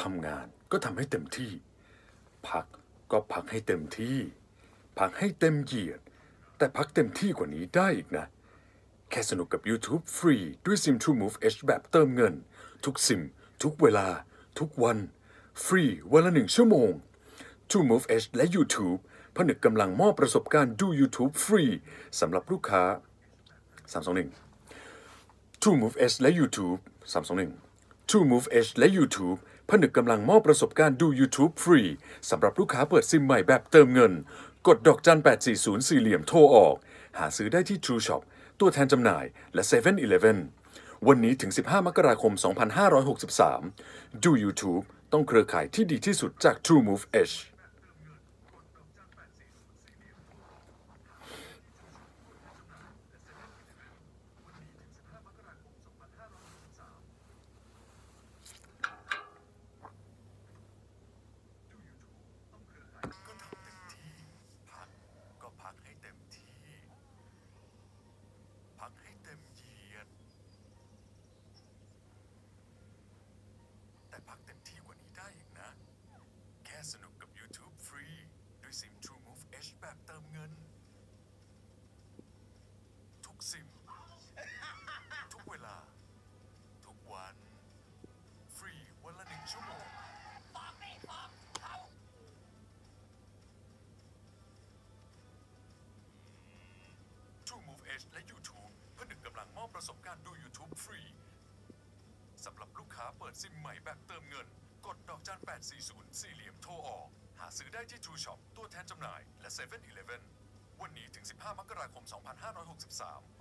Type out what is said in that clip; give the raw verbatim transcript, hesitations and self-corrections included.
ำงานก็ทำให้เต็มที่พักก็พักให้เต็มที่พักให้เต็มเหยียดแต่พักเต็มที่กว่านี้ได้อีกนะแค่สนุกกับ YouTube ฟรีด้วยซิม TrueMove H แบบเติมเงินทุกซิมทุกเวลาทุกวันฟรีวันละหนึ่งชั่วโมง TrueMove H และ YouTube ผนึกกำลังมอบประสบการณ์ดู YouTube ฟรีสำหรับลูกค้าสาม สอง หนึ่ง TrueMove H และ YouTube สาม สอง หนึ่ง TrueMove H และ YouTube ผนึกกำลังมอบประสบการณ์ดู YouTube ฟรีสำหรับลูกค้าเปิดซิมใหม่แบบเติมเงินกดดอกจันแปดสี่ศูนย์สี่เหลี่ยมโทรออกหาซื้อได้ที่ True Shop ตัวแทนจำหน่ายและ เซเว่น อีเลฟเว่น วันนี้ถึงสิบห้ามกราคมสองพันห้าร้อยหกสิบสามดู YouTube ต้องเครือข่ายที่ดีที่สุดจาก TrueMove Hพักเต็มที่กว่านี้ได้อีกนะแค่สนุกกับ YouTube ฟรีด้วยซิม TrueMove H แบบเติมเงินทุกซิมทุกเวลาทุกวันฟรีวันละหนึ่งชั่วโมงTrueMove H และ YouTube ผนึกกำลังมอบประสบการณ์ดู YouTube ฟรีสำหรับลูกค้าเปิดซิมใหม่แบบเติมเงินกดดอกจันแปดสี่ศูนย์สี่เหลี่ยมโทรออกหาซื้อได้ที่ True Shop ตัวแทนจำหน่ายและ เซเว่น อีเลฟเว่น วันนี้ถึงสิบห้ามกราคมสองพันห้าร้อยหกสิบสาม